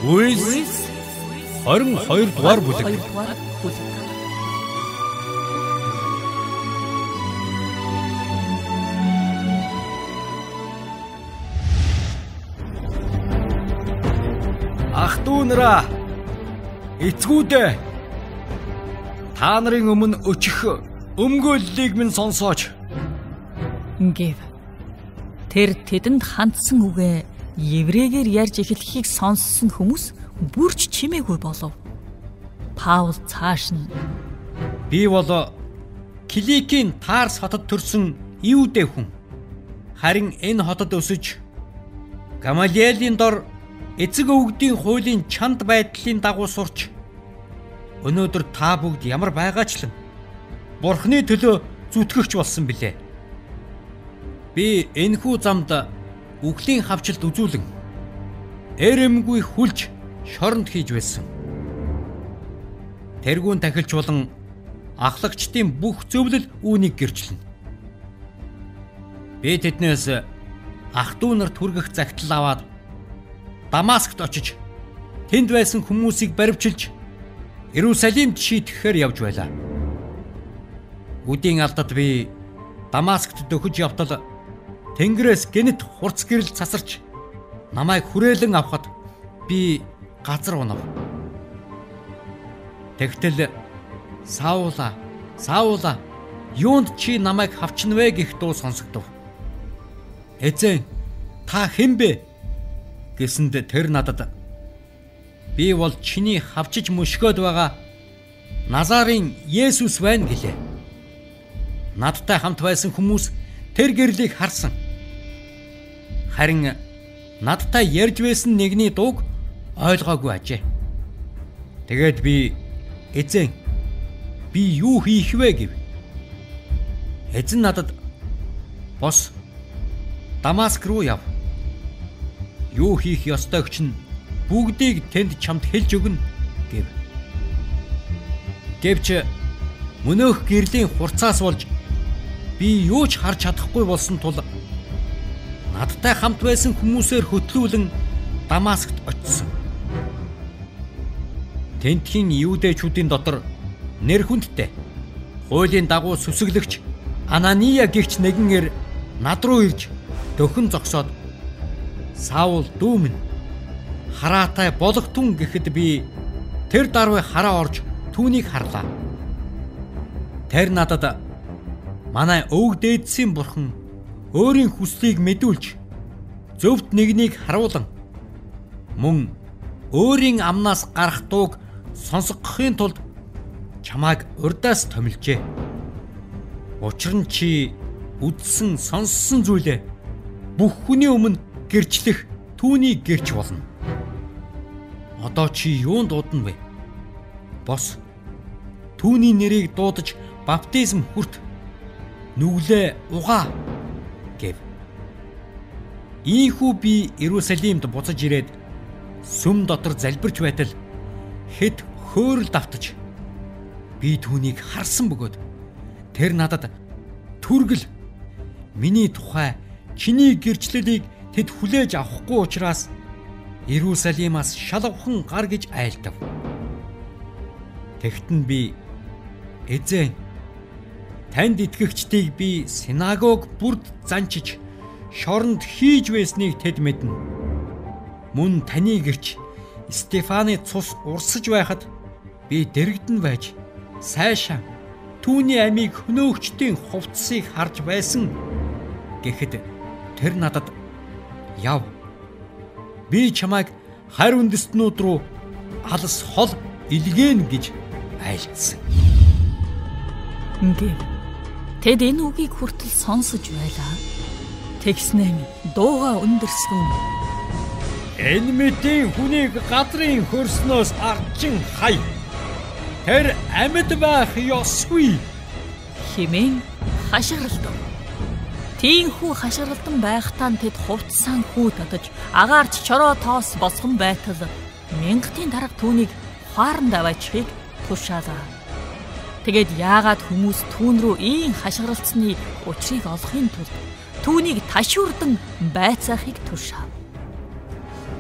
Үйлс 22 дугаар бүлэг. Ах トゥ нараа эцгүүдээ та нарын өмнө өчөх өмгөөллийг минь сонсооч. Гэв. Тэр тэдэнд хандсан үгээ еврейгээр ярьж эхлэхийг сонссон хүмүүс бүрч чимээгүй болов. Паул цааш нь Би бол Киликийн Тарс хотод төрсөн Иудэ хүн. Харин энэ хотод өсөж Гамалиелийн дор эцэг өвгдийн хуулийн чанд байдлын дагуу сурч өнөөдөр та бүгд ямар байгаачлан Бурхны төлөө зүтгэгч болсон билээ. Би энэхүү замд үхлийн хавчилд үзүүлэн эрэмгүй хүлж шоронд хийж байсан. Тэргүүн тахилч болон ахлагчдын бүх зөвлөл үүнийг гэрчлэнэ. Би тэднээс ах トゥ нарт хүргэх загтал аваад Дамаскт очиж тэнд байсан хүмүүсийг баривчилж Иерусалимд шийтгэхээр явж байлаа. Үдийн алдад би Дамаскт дөхөж явтал Тэнгэрээс гэнэт хурц гэрэл цасарч намайг хүрээлэн авахад би газар унав. Тэгтэл Саула, Саула, юунд чи намайг хавчна вэ гэх дуу сонсогдов. Эзэн, та хэн бэ? Гэсэнд тэр надад би бол чиний хавчиж мөшгөөд байгаа Назарын Есүс байна гэлээ. Надтай хамт байсан хүмүүс тэр гэрлийг харсан. Харин надтай ярьж байсан нэгний дууг ойлгоогүй ажээ. Тэгээд би эзэн би юу хийх вэ гэв. Эзэн надад бос Дамаск руу яв. Юу хийх ёстойг чинь бүгдийг тэнд чамд хэлж өгнө гэв. Гэвч мөнөөх гэрлийн хурцаас болж би юу ч харж чадахгүй болсон тул надтай хамт байсан хүмүүсээр хөтлүүлэн Дамаскт очсон. Тентхийн Иудэчүүдийн дотор нэр хүндтэй хуулийн дагуу сүсэглэгч Анания гэгч нэгэнээр над руу ирж дөхөн зогсоод Саул дүү минь хараатай болготун гэхэд би тэр даруй хараа орж түүнийг харлаа. Тэр надад манай өвөг дээдсийн бурхан өөрийн хүслийг мэдүүлж зөвхт нэгнийг харуулan мөн өөрийн амнаас гарах дууг сонсгохын тулд чамайг урдаас томилжээ. Учир нь чи үдсэн сонссон зүйлээ бүх хүний өмнө гэрчлэх түүний гэрч болно. Одоо чи юунд дуудана вэ? Бос түүний нэрийг дуудаж баптизм хүрт нүглээ угаа гэв. Ийхүү би Иерусалимд буцаж ирээд сүм дотор залбирч байтал хэд хөөрөл давтаж би түүнийг харсан бөгөөд тэр надад түргэл миний тухай чиний гэрчлэлийг тэд хүлээж авахгүй учраас Иерусалимаас шалгавхан гар гэж айлдав. Тэгтэн би эзэн танд итгэгчдийг би синагог бүрд занчиж шоронд хийж байсныг тэд мэднэ. Мөн таны гэрч Стефаны цус урсаж байхад би дэрэгдэн байж сайшаа түүний амийг хөнөөгчдийн хувцсыг харж байсан гэхэд тэр надад яв. Би чамайг харь үндэстнүүд рүү алс хол илгээн гэж айлдсан. Гэв. Тэд энэ үгийг хүртэл сонсож байлаа. Тэгснээр дууга өндөрсөн. Энэ мэдээ хүнийг газрын хөрснөөс арчин хай. Тэр амьд байх ёсгүй хэмээн хашгиралдав. Тийхүү хашгиралдан байхтаа тэд хувцсан хүү татаж агаарч чороо тоос босгон байтал мянгатын дарга түүнийг хааранд аваачихыг тушаалаа. Тэгээд яагаад хүмүүс түүн рүү ийм хашгиралцсны учрыг олохын тулд түүнийг ташуурдан байцаахыг тушаав.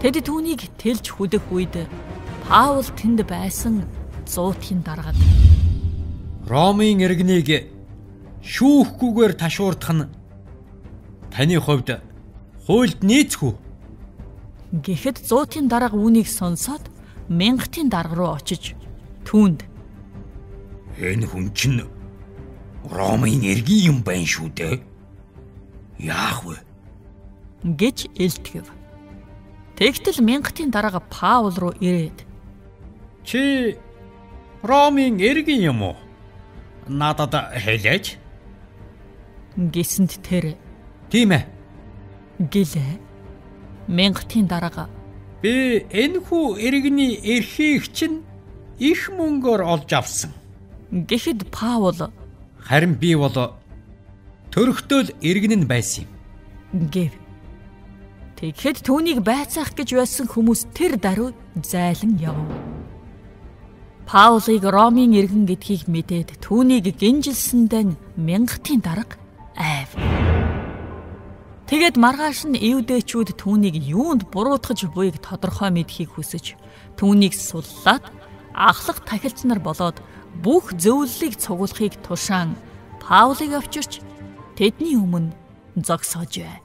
Тэд түүнийг тэлж хүдэх үед Паул тэнд байсан зуутын даргаад Ромын иргэнийг шүүхгүйгээр ташуурдах нь таны хувьд хуульд нийцэх үү? Гэхэд зуутын дарга үүнийг сонсоод мянгатын дарга руу очиж түүнд энэ хүн чинь Ромын иргэн юм байна шүү дээ. Яах вэ? гэж элтгэв. Тэгтэл мянгатын дарга Паул руу ирээд чи Ромын иргэн юм уу? Надад хэлээч. Гэсэнд тэр тийм ээ гэлээ. Мянгатын дарга би энэхүү иргэний эрхийг чинь их мөнгөөр олж авсан. Гэхэд Паул харин би бол төрөхтөл иргэн нь байсан юм гэв. Тэгэхэд түүнийг байцаах гэж байсан хүмүүс тэр даруй зайлан явв. Паулыг Ромын иргэн гэдгийг мэдээд түүнийг гинжилсэндээ мянгатын дарга айв. Тэгээд маргааш нь эвдээчүүд түүнийг юунд буруутгаж буйг тодорхой мэдхийг хүсэж түүнийг суллаад ахлах тахилч нар болоод бүх зөвлөлийг цугуулахыг тушаан Паулыг авчирч тэдний өмнө зогсоож байв.